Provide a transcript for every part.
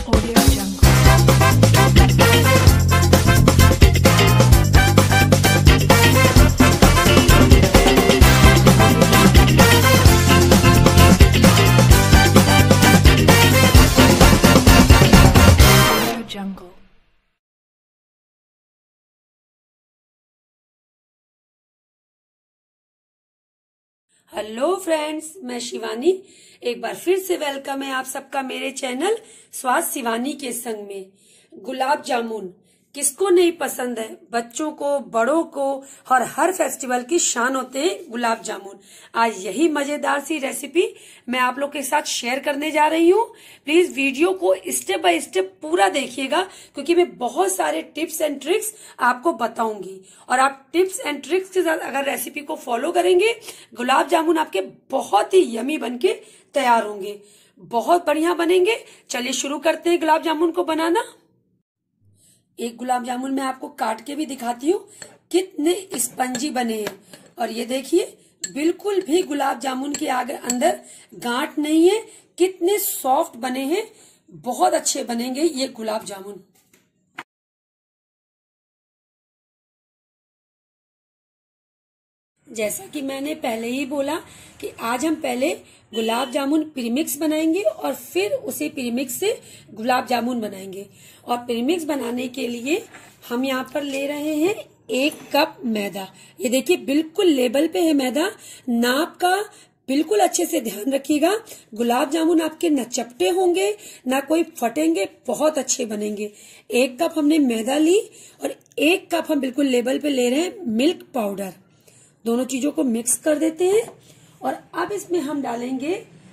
Audio Jungle. Audio Jungle. Hello friends, मैं शिवानी एक बार फिर से वेलकम है आप सबका मेरे चैनल स्वाद शिवानी के संग में। गुलाब जामुन किसको नहीं पसंद है, बच्चों को, बड़ों को, और हर फेस्टिवल की शान होते हैं गुलाब जामुन। आज यही मजेदार सी रेसिपी मैं आप लोग के साथ शेयर करने जा रही हूँ। प्लीज वीडियो को स्टेप बाय स्टेप पूरा देखिएगा, क्योंकि मैं बहुत सारे टिप्स एंड ट्रिक्स आपको बताऊंगी, और आप टिप्स एंड ट्रिक्स के साथ अगर रेसिपी को फॉलो करेंगे, गुलाब जामुन आपके बहुत ही यमी बनके तैयार होंगे, बहुत बढ़िया बनेंगे। चलिए शुरू करते हैं गुलाब जामुन को बनाना। एक गुलाब जामुन मैं आपको काट के भी दिखाती हूँ कितने स्पंजी बने हैं। और ये देखिए, बिल्कुल भी गुलाब जामुन के आगे अंदर गांठ नहीं है, कितने सॉफ्ट बने हैं, बहुत अच्छे बनेंगे ये गुलाब जामुन। जैसा कि मैंने पहले ही बोला कि आज हम पहले गुलाब जामुन प्रीमिक्स बनाएंगे और फिर उसी प्रीमिक्स से गुलाब जामुन बनाएंगे। और प्रीमिक्स बनाने के लिए हम यहाँ पर ले रहे हैं 1 कप मैदा। ये देखिए, बिल्कुल लेबल पे है मैदा, नाप का बिल्कुल अच्छे से ध्यान रखिएगा। गुलाब जामुन आपके न चपटे होंगे ना कोई फटेंगे, बहुत अच्छे बनेंगे। 1 कप हमने मैदा ली और 1 कप हम बिल्कुल लेबल पे ले रहे हैं मिल्क पाउडर। दोनों चीजों को मिक्स कर देते हैं और अब इसमें हम डालेंगे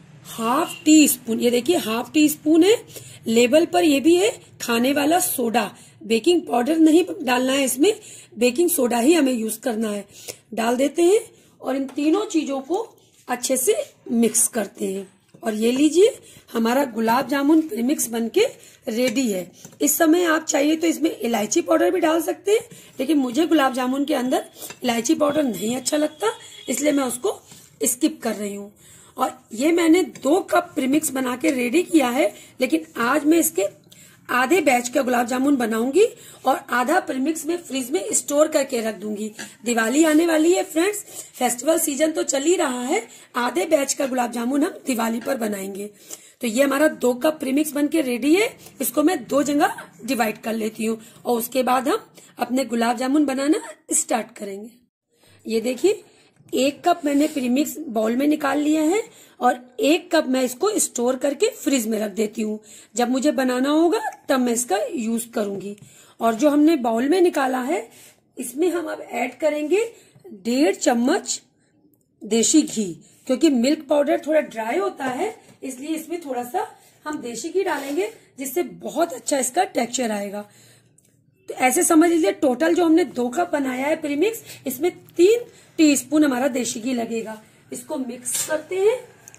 ½ टी स्पून। ये देखिए, ½ टी स्पून है, लेबल पर ये भी है खाने वाला सोडा। बेकिंग पाउडर नहीं डालना है इसमें, बेकिंग सोडा ही हमें यूज करना है। डाल देते हैं और इन तीनों चीजों को अच्छे से मिक्स करते हैं। और ये लीजिए, हमारा गुलाब जामुन प्रीमिक्स बनके रेडी है। इस समय आप चाहिए तो इसमें इलायची पाउडर भी डाल सकते हैं, लेकिन मुझे गुलाब जामुन के अंदर इलायची पाउडर नहीं अच्छा लगता, इसलिए मैं उसको स्किप कर रही हूँ। और ये मैंने 2 कप प्रीमिक्स बना के रेडी किया है, लेकिन आज मैं इसके आधे बैच का गुलाब जामुन बनाऊंगी और आधा प्रीमिक्स में फ्रिज में स्टोर करके रख दूंगी। दिवाली आने वाली है फ्रेंड्स, फेस्टिवल सीजन तो चल ही रहा है। आधे बैच का गुलाब जामुन हम दिवाली पर बनाएंगे। तो ये हमारा 2 कप प्रीमिक्स बनके रेडी है। इसको मैं 2 जगह डिवाइड कर लेती हूँ और उसके बाद हम अपने गुलाब जामुन बनाना स्टार्ट करेंगे। ये देखिए, 1 कप मैंने प्रीमिक्स बाउल में निकाल लिया है और 1 कप मैं इसको स्टोर करके फ्रिज में रख देती हूँ। जब मुझे बनाना होगा तब मैं इसका यूज करूंगी। और जो हमने बाउल में निकाला है, इसमें हम अब ऐड करेंगे 1.5 चम्मच देशी घी। क्योंकि मिल्क पाउडर थोड़ा ड्राई होता है, इसलिए इसमें थोड़ा सा हम देशी घी डालेंगे, जिससे बहुत अच्छा इसका टेक्सचर आएगा। तो ऐसे समझ लीजिए, टोटल जो हमने 2 कप बनाया है प्रीमिक्स, इसमें 3 टीस्पून हमारा देशी घी लगेगा। इसको मिक्स करते हैं।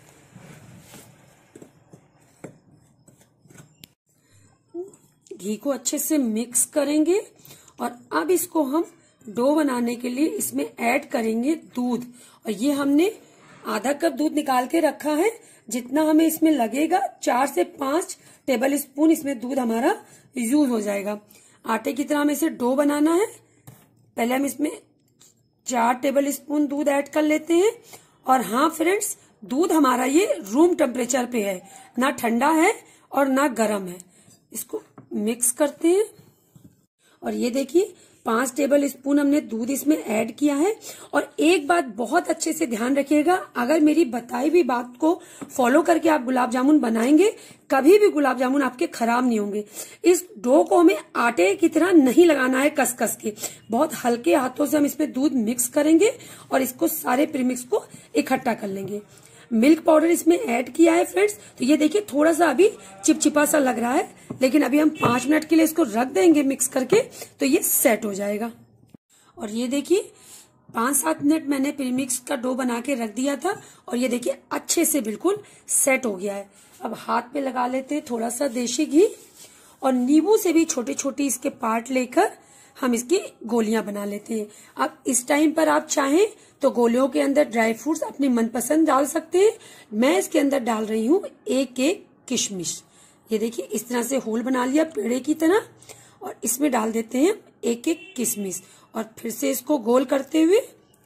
घी को अच्छे से मिक्स करेंगे और अब इसको हम डो बनाने के लिए इसमें ऐड करेंगे दूध। और ये हमने आधा कप दूध निकाल के रखा है। जितना हमें इसमें लगेगा 4 से 5 टेबल स्पून इसमें दूध हमारा यूज हो जाएगा। आटे की तरह हमें इसे डो बनाना है। पहले हम इसमें 4 टेबल स्पून दूध ऐड कर लेते हैं। और हाँ फ्रेंड्स, दूध हमारा ये रूम टेम्परेचर पे है, ना ठंडा है और ना गर्म है। इसको मिक्स करते हैं और ये देखिए, 5 टेबल स्पून हमने दूध इसमें ऐड किया है। और एक बात बहुत अच्छे से ध्यान रखिएगा, अगर मेरी बताई हुई बात को फॉलो करके आप गुलाब जामुन बनाएंगे, कभी भी गुलाब जामुन आपके खराब नहीं होंगे। इस डो को हमें आटे की तरह नहीं लगाना है कस कस के, बहुत हल्के हाथों से हम इसमें दूध मिक्स करेंगे और इसको सारे प्रीमिक्स को इकट्ठा कर लेंगे। मिल्क पाउडर इसमें ऐड किया है फ्रेंड्स, तो ये देखिए थोड़ा सा अभी चिपचिपा सा लग रहा है, लेकिन अभी हम 5 मिनट के लिए इसको रख देंगे मिक्स करके, तो ये सेट हो जाएगा। और ये देखिए, 5-7 मिनट मैंने प्रीमिक्स का डो बना के रख दिया था और ये देखिए अच्छे से बिल्कुल सेट हो गया है। अब हाथ पे लगा लेते हैं थोड़ा सा देशी घी और नींबू से भी छोटे छोटे इसके पार्ट लेकर हम इसकी गोलियां बना लेते हैं। अब इस टाइम पर आप चाहें तो गोलियों के अंदर ड्राई फ्रूट्स अपनी मनपसंद डाल सकते हैं। मैं इसके अंदर डाल रही हूँ 1 किशमिश। ये देखिए इस तरह से होल बना लिया पेड़े की तरह, और इसमें डाल देते हैं एक एक किशमिश, और फिर से इसको गोल करते हुए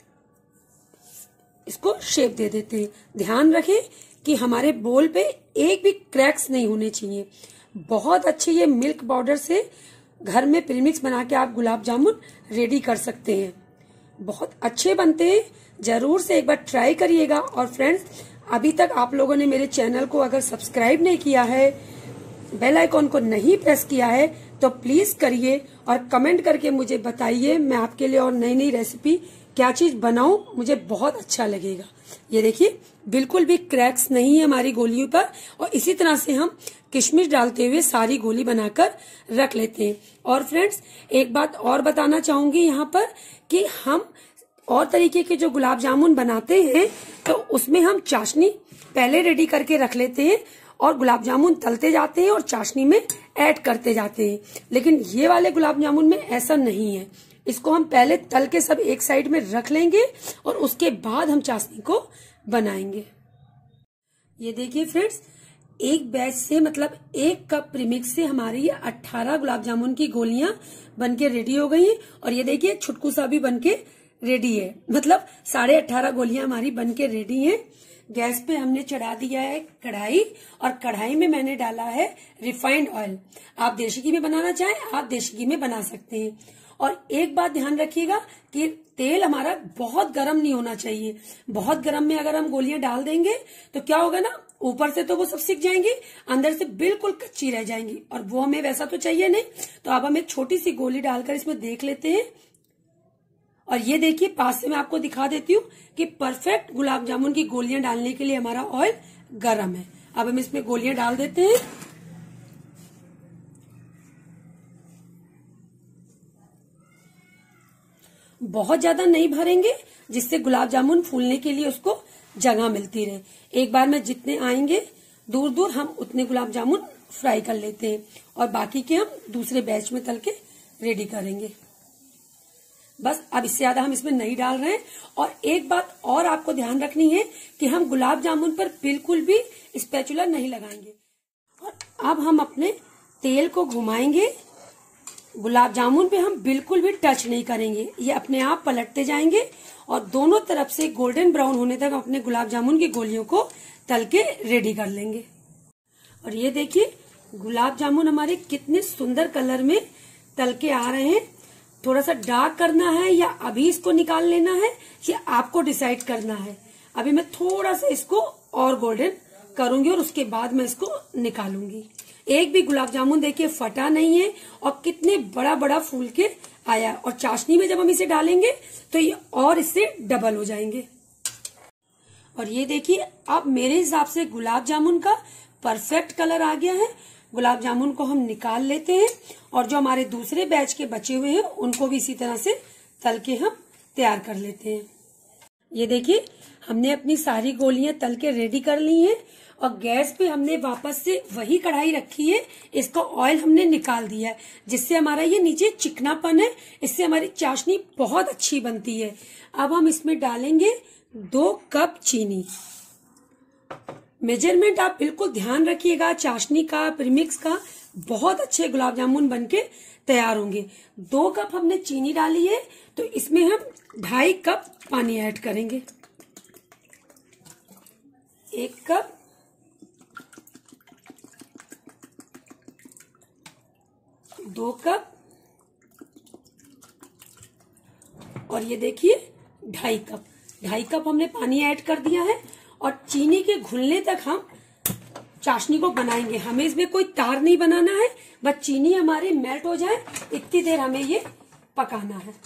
इसको शेप दे देते हैं। ध्यान रखें कि हमारे बोल पे एक भी क्रैक्स नहीं होने चाहिए। बहुत अच्छे ये मिल्क पाउडर से घर में प्रीमिक्स बना के आप गुलाब जामुन रेडी कर सकते हैं। बहुत अच्छे बनते हैं, जरूर से एक बार ट्राई करिएगा। और फ्रेंड्स, अभी तक आप लोगों ने मेरे चैनल को अगर सब्सक्राइब नहीं किया है, बेल आइकॉन को नहीं प्रेस किया है, तो प्लीज करिए और कमेंट करके मुझे बताइए। मैं आपके लिए और नई नई रेसिपी क्या चीज बनाऊं, मुझे बहुत अच्छा लगेगा। ये देखिए बिल्कुल भी क्रैक्स नहीं है हमारी गोलियों पर, और इसी तरह से हम किशमिश डालते हुए सारी गोली बनाकर रख लेते हैं। और फ्रेंड्स, एक बात और बताना चाहूंगी यहाँ पर कि हम और तरीके के जो गुलाब जामुन बनाते हैं तो उसमें हम चाशनी पहले रेडी करके रख लेते हैं और गुलाब जामुन तलते जाते हैं और चाशनी में ऐड करते जाते हैं। लेकिन ये वाले गुलाब जामुन में ऐसा नहीं है। इसको हम पहले तल के सब एक साइड में रख लेंगे और उसके बाद हम चाशनी को बनाएंगे। ये देखिए फ्रेंड्स, एक बैच से मतलब 1 कप प्रीमिक्स से हमारी ये 18 गुलाब जामुन की गोलियां बनके रेडी हो गई हैं। और ये देखिए छुटकू सा भी बनके रेडी है, मतलब 18.5 गोलियां हमारी बनके रेडी हैं। गैस पे हमने चढ़ा दिया है कढ़ाई, और कढ़ाई में मैंने डाला है रिफाइंड ऑयल। आप देशी घी में बनाना चाहें आप देशी घी में बना सकते हैं। और एक बात ध्यान रखिएगा कि तेल हमारा बहुत गर्म नहीं होना चाहिए। बहुत गर्म में अगर हम गोलियां डाल देंगे तो क्या होगा ना, ऊपर से तो वो सब सिक जाएंगी, अंदर से बिल्कुल कच्ची रह जाएंगी, और वो हमें वैसा तो चाहिए नहीं। तो अब हम एक छोटी सी गोली डालकर इसमें देख लेते हैं। और ये देखिए पास से मैं आपको दिखा देती हूँ कि परफेक्ट गुलाब जामुन की गोलियां डालने के लिए हमारा ऑयल गर्म है। अब हम इसमें गोलियां डाल देते हैं। बहुत ज्यादा नहीं भरेंगे, जिससे गुलाब जामुन फूलने के लिए उसको जगह मिलती रहे। एक बार में जितने आएंगे दूर दूर हम उतने गुलाब जामुन फ्राई कर लेते हैं, और बाकी के हम दूसरे बैच में तल के रेडी करेंगे। बस अब इससे ज्यादा हम इसमें नहीं डाल रहे हैं। और एक बात और आपको ध्यान रखनी है कि हम गुलाब जामुन पर बिल्कुल भी स्पैचुला नहीं लगाएंगे। और अब हम अपने तेल को घुमाएंगे, गुलाब जामुन पे हम बिल्कुल भी टच नहीं करेंगे। ये अपने आप पलटते जाएंगे और दोनों तरफ से गोल्डन ब्राउन होने तक अपने गुलाब जामुन की गोलियों को तल के रेडी कर लेंगे। और ये देखिए गुलाब जामुन हमारे कितने सुंदर कलर में तल के आ रहे हैं। थोड़ा सा डार्क करना है या अभी इसको निकाल लेना है, ये आपको डिसाइड करना है। अभी मैं थोड़ा सा इसको और गोल्डन करूंगी और उसके बाद मैं इसको निकालूंगी। एक भी गुलाब जामुन देखिए फटा नहीं है और कितने बड़ा बड़ा फूल के आया। और चाशनी में जब हम इसे डालेंगे तो ये और इससे डबल हो जाएंगे। और ये देखिए अब मेरे हिसाब से गुलाब जामुन का परफेक्ट कलर आ गया है। गुलाब जामुन को हम निकाल लेते हैं और जो हमारे दूसरे बैच के बचे हुए हैं उनको भी इसी तरह से तल के हम तैयार कर लेते हैं। ये देखिए हमने अपनी सारी गोलियां तल के रेडी कर ली हैं और गैस पे हमने वापस से वही कढ़ाई रखी है। इसका ऑयल हमने निकाल दिया है, जिससे हमारा ये नीचे चिकनापन है, इससे हमारी चाशनी बहुत अच्छी बनती है। अब हम इसमें डालेंगे 2 कप चीनी। मेजरमेंट आप बिल्कुल ध्यान रखिएगा, चाशनी का प्रीमिक्स का बहुत अच्छे गुलाब जामुन बनके तैयार होंगे। 2 कप हमने चीनी डाली है तो इसमें हम 2.5 कप पानी ऐड करेंगे। 1 कप, 2 कप और ये देखिए 2.5 कप। 2.5 कप हमने पानी ऐड कर दिया है और चीनी के घुलने तक हम चाशनी को बनाएंगे। हमें इसमें कोई तार नहीं बनाना है, बस चीनी हमारी मेल्ट हो जाए इतनी देर हमें ये पकाना है।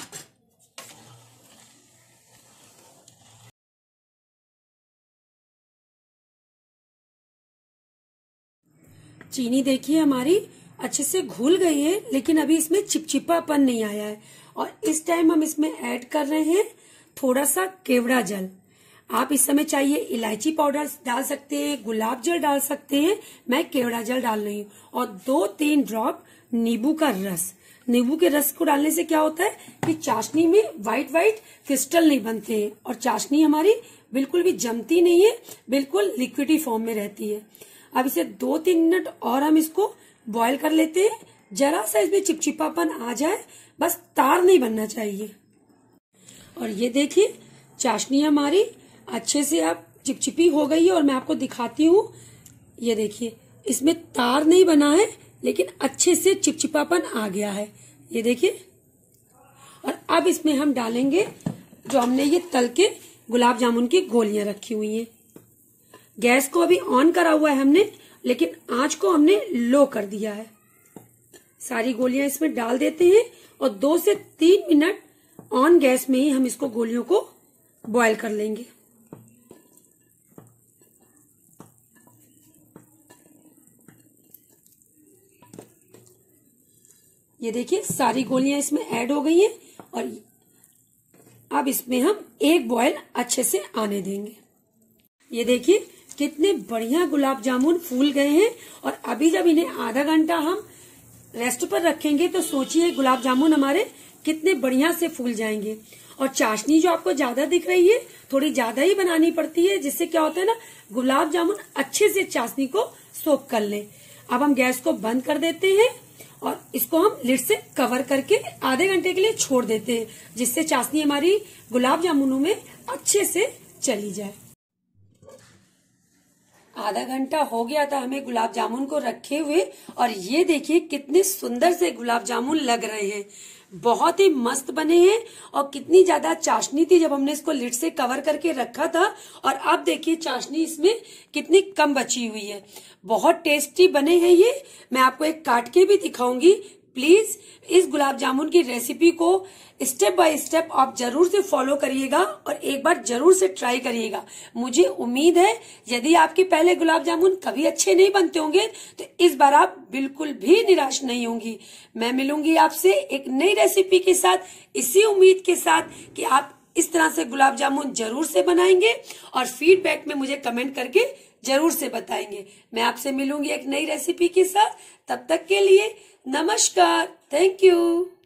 चीनी देखिए हमारी अच्छे से घुल गई है, लेकिन अभी इसमें चिपचिपापन नहीं आया है। और इस टाइम हम इसमें ऐड कर रहे हैं थोड़ा सा केवड़ा जल। आप इस समय चाहिए इलायची पाउडर डाल सकते हैं, गुलाब जल डाल सकते हैं, मैं केवड़ा जल डाल रही हूँ। और 2-3 ड्रॉप नींबू का रस। नींबू के रस को डालने से क्या होता है कि चाशनी में व्हाइट क्रिस्टल नहीं बनते हैं और चाशनी हमारी बिल्कुल भी जमती नहीं है, बिल्कुल लिक्विडी फॉर्म में रहती है। अब इसे 2-3 मिनट और हम इसको बॉईल कर लेते हैं। जरा सा इसमें चिपचिपापन आ जाए, बस तार नहीं बनना चाहिए। और ये देखिए चाशनी हमारी अच्छे से अब चिपचिपी हो गई है और मैं आपको दिखाती हूँ। ये देखिए इसमें तार नहीं बना है, लेकिन अच्छे से चिपचिपापन आ गया है। ये देखिए। और अब इसमें हम डालेंगे जो हमने ये तल के गुलाब जामुन की गोलियां रखी हुई हैं। गैस को अभी ऑन करा हुआ है हमने, लेकिन आंच को हमने लो कर दिया है। सारी गोलियां इसमें डाल देते हैं और 2 से 3 मिनट ऑन गैस में ही हम इसको गोलियों को बॉईल कर लेंगे। ये देखिए सारी गोलियां इसमें ऐड हो गई हैं और अब इसमें हम एक बॉईल अच्छे से आने देंगे। ये देखिए कितने बढ़िया गुलाब जामुन फूल गए हैं। और अभी जब इन्हें आधा घंटा हम रेस्ट पर रखेंगे तो सोचिए गुलाब जामुन हमारे कितने बढ़िया से फूल जाएंगे। और चाशनी जो आपको ज्यादा दिख रही है, थोड़ी ज्यादा ही बनानी पड़ती है, जिससे क्या होता है ना, गुलाब जामुन अच्छे से चाशनी को सोख कर ले। अब हम गैस को बंद कर देते हैं और इसको हम लिड से कवर करके आधे घंटे के लिए छोड़ देते हैं, जिससे चाशनी हमारी गुलाब जामुनों में अच्छे से चली जाए। आधा घंटा हो गया था हमें गुलाब जामुन को रखे हुए और ये देखिए कितने सुंदर से गुलाब जामुन लग रहे हैं। बहुत ही मस्त बने हैं और कितनी ज्यादा चाशनी थी जब हमने इसको लिड से कवर करके रखा था। और अब देखिए चाशनी इसमें कितनी कम बची हुई है। बहुत टेस्टी बने हैं ये। मैं आपको एक काट के भी दिखाऊंगी। प्लीज इस गुलाब जामुन की रेसिपी को स्टेप बाय स्टेप आप जरूर से फॉलो करिएगा और एक बार जरूर से ट्राई करिएगा। मुझे उम्मीद है यदि आपके पहले गुलाब जामुन कभी अच्छे नहीं बनते होंगे तो इस बार आप बिल्कुल भी निराश नहीं होंगी। मैं मिलूंगी आपसे एक नई रेसिपी के साथ, इसी उम्मीद के साथ कि आप इस तरह से गुलाब जामुन जरूर से बनाएंगे और फीडबैक में मुझे कमेंट करके जरूर से बताएंगे। मैं आपसे मिलूंगी एक नई रेसिपी के साथ। तब तक के लिए नमस्कार। Thank you.